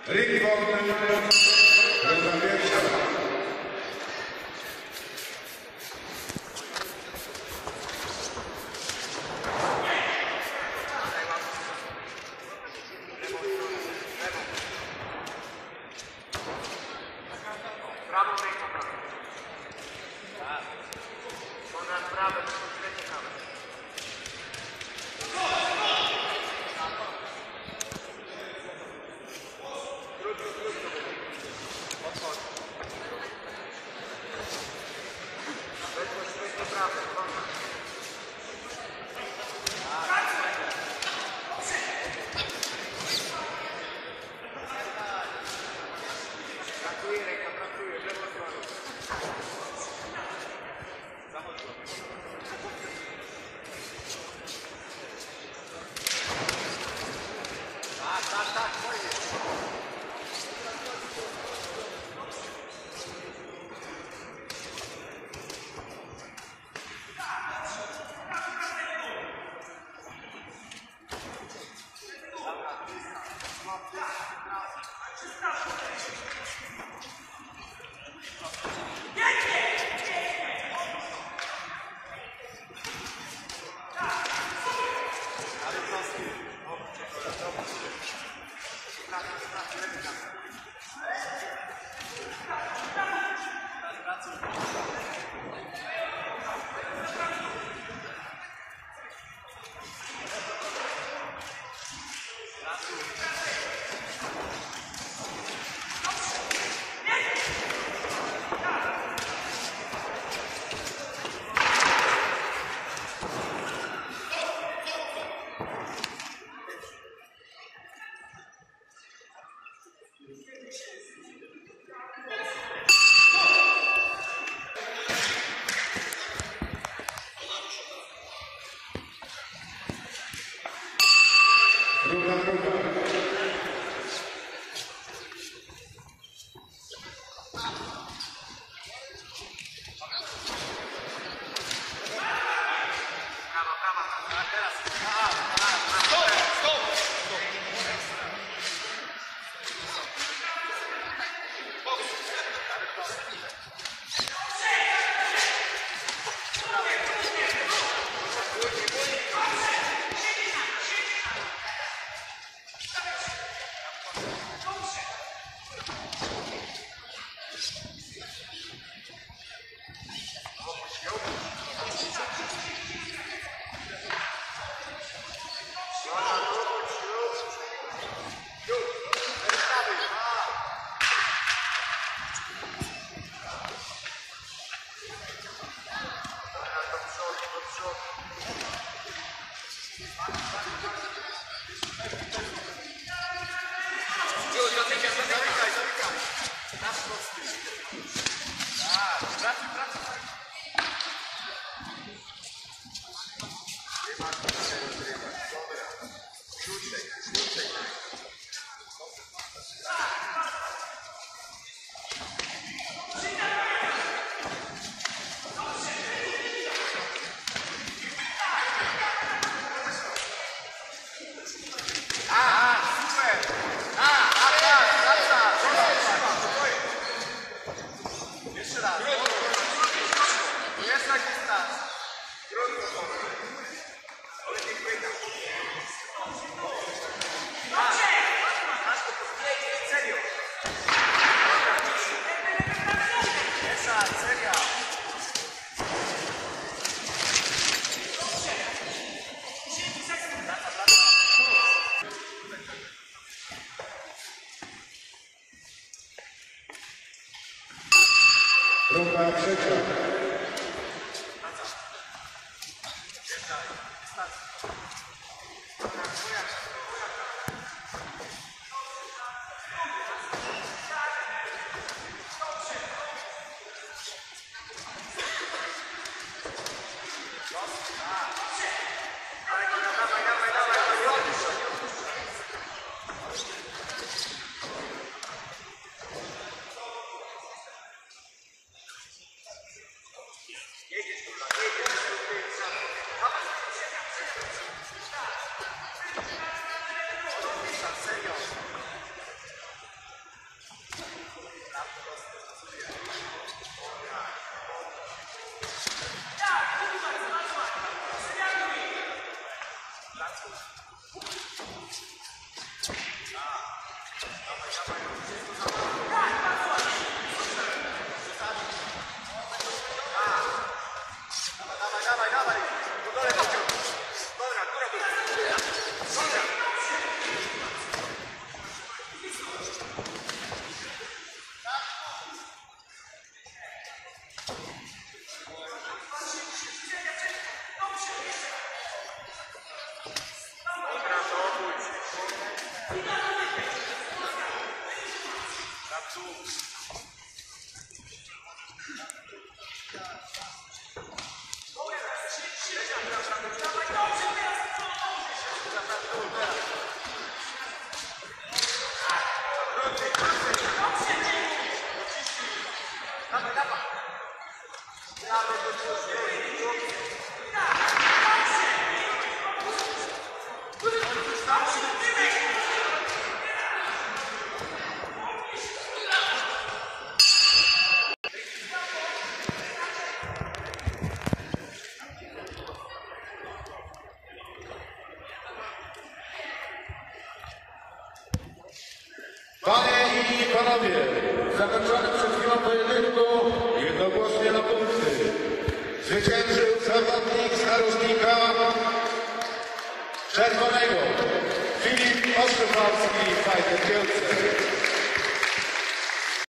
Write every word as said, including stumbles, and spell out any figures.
Ring wolny, runda pierwsza. Prawo ręka, prawo. Tak. Konrad prawo, średnie prawo. Krótko, krótko. Odchodź. Weszło średnie prawo, Konrad. Pracuje ręka, pracuje, w lewą stronę. Zachodź. Tak, tak, tak, moje. Druga, druga. Prawo, prawo, a teraz. A, a, a, Stop, stop, stop. Runda trzecia. Dawaj, dawaj, dawaj. Do dole pociąg. Dobra, góra był. Dobra. Dobra, to obudź. Dawaj, dawaj. Panie i panowie, zakończony przed chwilą pojedynku jednogłośnie na punkty. Zwyciężył zawodnik z narożnika czerwonego Filip Ostrowalski, Fajter Kielce.